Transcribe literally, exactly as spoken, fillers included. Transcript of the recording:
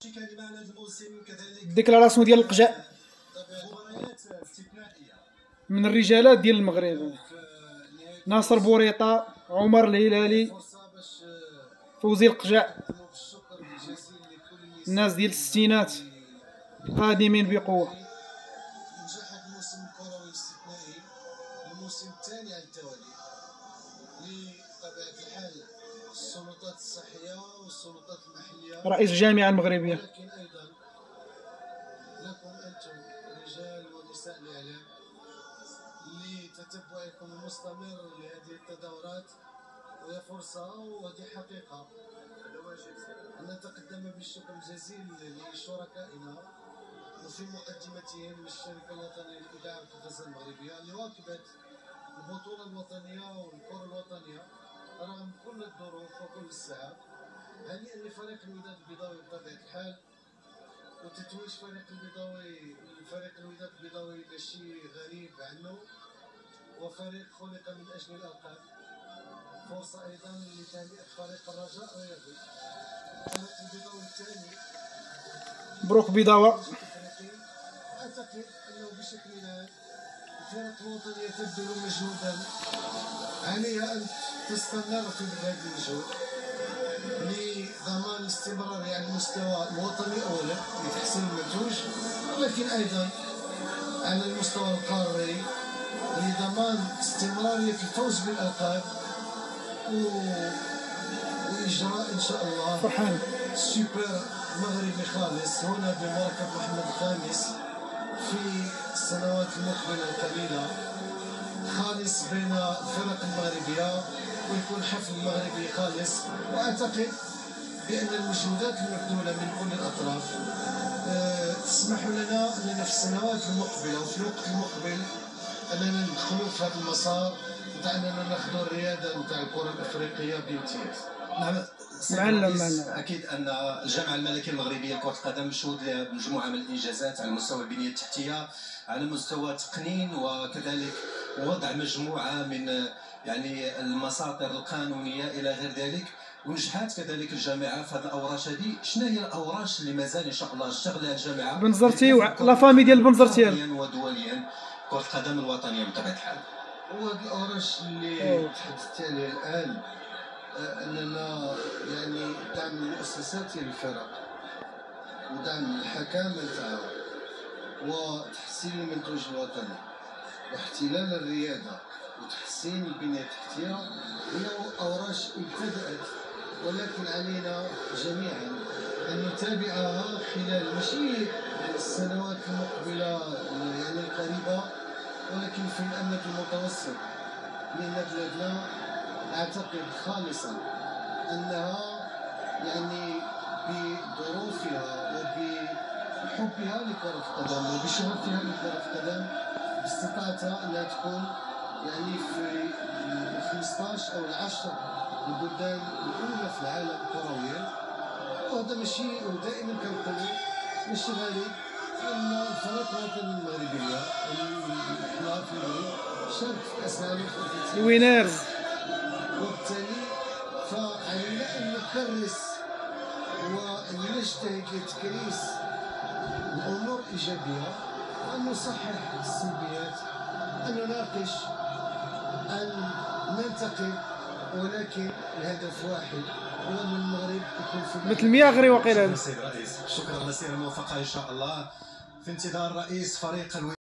ديكلاراسيون ديال القجع من الرجالات ديال المغرب: ناصر بوريطة، عمر الهلالي، فوزي القجع، الناس ديال الستينات قادمين بقوة. نجحت الموسم الكروي الاستثنائي، الموسم الثاني على التوالي بطبيعة الحال السلطات الصحية والسلطات المحلية، رئيس الجامعة المغربية. ولكن أيضا لكم أنتم رجال ونساء الإعلام لتتبعكم المستمر لهذه التدورات، وهي فرصة وهذه حقيقة أن نتقدم بالشكر الجزيل لشركائنا وفي مقدمتهم الشركة الوطنية للإذاعة والتلفزة المغربية اللي واكبت البطولة الوطنية والكرة الوطنية رغم كل الظروف وكل الصعاب. هنيئا لفريق الوداد البيضاوي بطبيعة الحال، وتتويج فريق البيضاوي فريق الوداد البيضاوي شيء غريب عنه، وفريق خلق من أجل الألقاب. فرصة أيضا لتهنئة فريق الرجاء الرياضي، فريق البيضاوي الثاني. مبروك بيضاوة. أعتقد أنه بشكل عام الفرق الوطنية تبذل مجهودا، عليها أن تستمر في هذا المجهود لضمان الاستمرارية على المستوى الوطني أولا لتحسين المنتوج، ولكن أيضا على المستوى القاري لضمان استمرارية الفوز بالألقاب وإجراء إن شاء الله فرحان سوبر مغربي خالص هنا بمركب محمد الخامس في السنوات المقبلة القليلة، خالص بين الفرق المغربية، ويكون حفل مغربي خالص. وأعتقد بأن المجهودات المبذولة من كل الأطراف أه تسمح لنا أننا في السنوات المقبلة وفي الوقت المقبل أننا ندخلوا في هذا المسار نتاع أننا ناخذوا الريادة نتاع الكرة الأفريقية بامتياز. نعم معلم. اكيد ان الجامعه الملكيه المغربيه لكره القدم مشهود لها بمجموعه من الانجازات على مستوى البنيه التحتيه، على مستوى تقنين، وكذلك وضع مجموعه من يعني المساطر القانونيه الى غير ذلك. ونجحت كذلك الجامعه في هذه الاوراش هذه. شنو هي الاوراش اللي مازال ان شاء الله تشتغلها الجامعه بنزرتي لا فامي ديال بنزرتي ودوليا كره القدم الوطنيه بطبيعه الحال؟ هو هذه الاوراش اللي تحدثت عليها الان، أننا يعني دعم المؤسسات للفرق ودعم الحكامة نتاعها وتحسين المنتوج الوطني واحتلال الريادة وتحسين البنية التحتية هي أوراش ابتدأت، ولكن علينا جميعا أن نتابعها خلال ماشي السنوات المقبلة يعني القريبة، ولكن في الأمد المتوسط، لأن بلادنا أعتقد خالصا أنها يعني بظروفها وبحبها لكرة القدم وبشغفها لكرة القدم باستطاعتها أنها تكون يعني في خمسطاش أو العشر البلدان الأولى في العالم كرويا. وهذا ماشي، ودائما كنقولوا ماشي غريب أن الفريق الوطني المغربية حنا في المغرب شارك في كأس العالم الوينرز، وبالتالي فعلينا أن نكرس وأن نجتهد لتكريس الأمور الإيجابية، وأن نصحح السلبيات، أن نناقش، أن ننتقد، ولكن الهدف واحد هو أن المغرب يكون في مثل مياغري وقيل. شكرا للسيد الرئيس، شكرا للسير الموفقة إن شاء الله. في انتظار رئيس فريق الوداد.